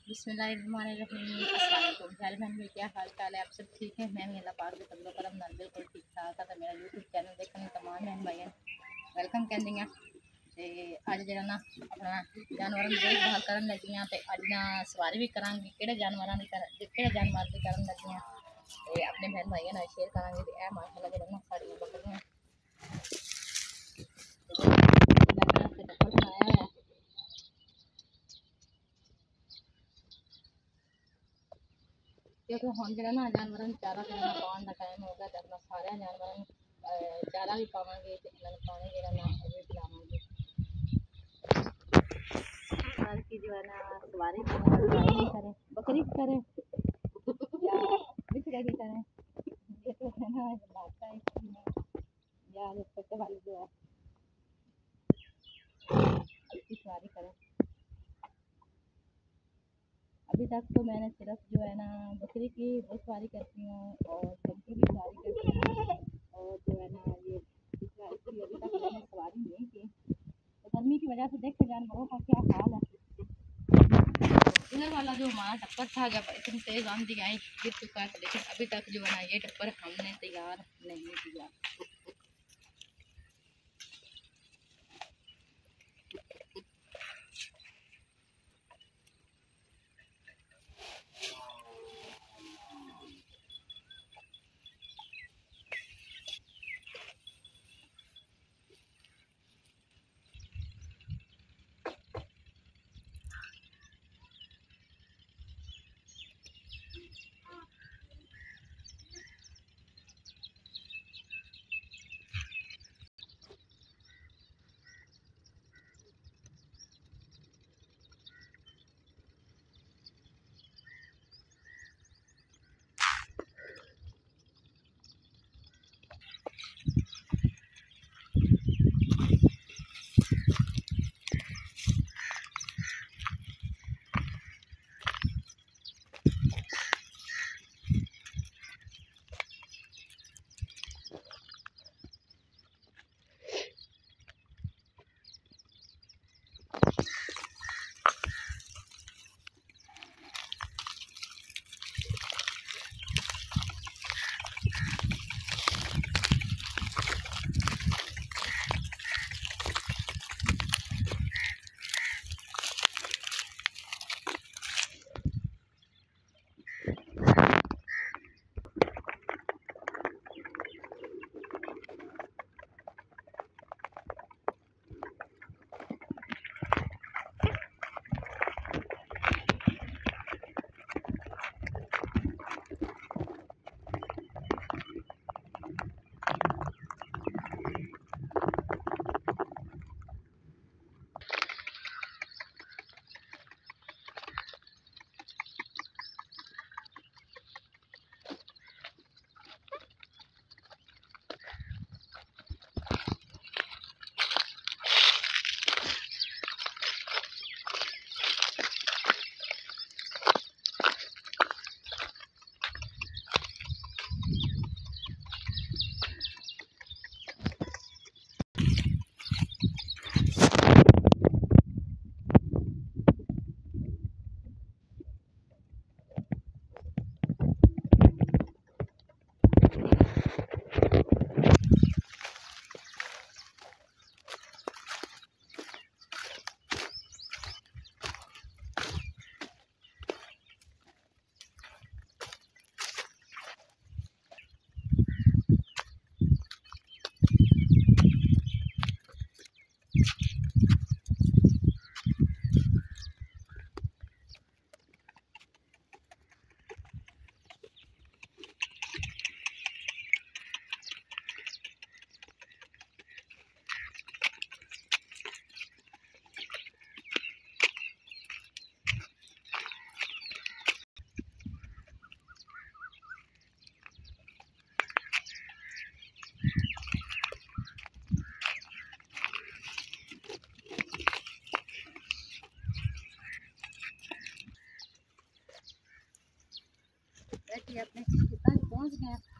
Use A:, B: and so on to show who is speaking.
A: बिस्मिल्लाहिर्रहमानिर्रहीम। अस्सलाम वालेकुम बहन में क्या हाल चाल है? आप सब ठीक है? मैं भी अल्लाह पाक के फजल करम नाल बिल्कुल ठीक ठाक है। मेरा यूट्यूब चैनल देखने तमाम बहन भाई वेलकम कहती हैं। तो अज जो ना अपना जानवरों की देखभाल कर लगी हाँ। तो अज ना सवारी भी करा कि जानवर की जानवर की कर लगी हाँ। तो अपने बहन भाइयों ना शेयर करा। तो यह माशाल्लाह जो ना साड़ियाँ बकरियाँ टप्पर बनाया है क्योंकि हम जो ना जानवर चारा पाने का टाइम हो गया। तो अपना सारे जानवर चारा भी पावे तो इन्होंने पानी जो ना भी पिलावे। हर की जो है ना सवारी करे बकरी करे या बिचड़ा की करे। ये तो है ना बात है या छोटे वाली जो है इसकी सवारी करे। अभी तक तो मैंने सिर्फ जो है ना बकरी की सवारी करती हूँ और बकरी की सवारी करती हूँ। और जो है ना ये इसकी अभी तक मैंने सवारी नहीं की। तो गर्मी की वजह से देखते जानवरों का क्या हाल है। इधर वाला जो हमारा टप्पर था जब इतनी तेज आंधी आई गिर चुका है। लेकिन अभी तक जो है ना ये टप्पर हमने तैयार नहीं किया। अपने पहुँच गए।